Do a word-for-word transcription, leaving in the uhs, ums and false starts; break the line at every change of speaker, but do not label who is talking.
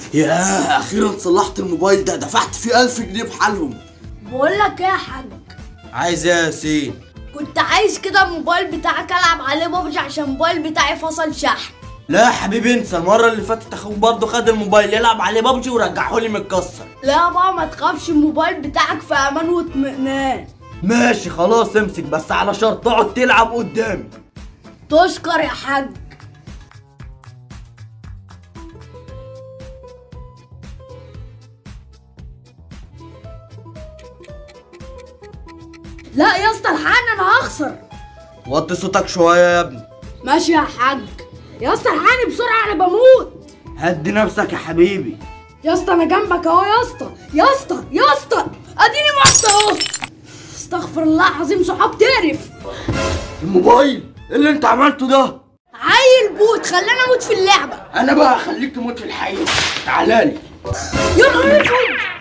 ياه اخيرا صلحت الموبايل ده، دفعت فيه ألف جنيه بحالهم.
بقول لك ايه يا حاج؟
عايز ايه يا ياسين؟
كنت عايز كده الموبايل بتاعك العب عليه ببجي عشان الموبايل بتاعي فصل شحن.
لا يا حبيبي انسى، المره اللي فاتت اخوك برضه خد الموبايل يلعب عليه ببجي ورجعه لي متكسر.
لا بقى ما تخافش، الموبايل بتاعك في امان واطمئنان.
ماشي خلاص امسك، بس على شرط تقعد تلعب قدامي.
تشكر يا حاج. لا يا اسطى الحقني انا هخسر.
وطي صوتك شويه يا ابني.
ماشي يا حاج. يا اسطى الحقني بسرعه انا بموت.
هدي نفسك يا حبيبي.
يا اسطى انا جنبك اهو يا اسطى. يا اسطى يا اسطى اديني مت اهو. استغفر الله العظيم، صحاب تقرف.
الموبايل ايه اللي انت عملته ده؟
عيل بوت خلاني اموت في اللعبه.
انا بقى هخليك تموت في الحقيقه. تعالى لي.
يا نهار اسود.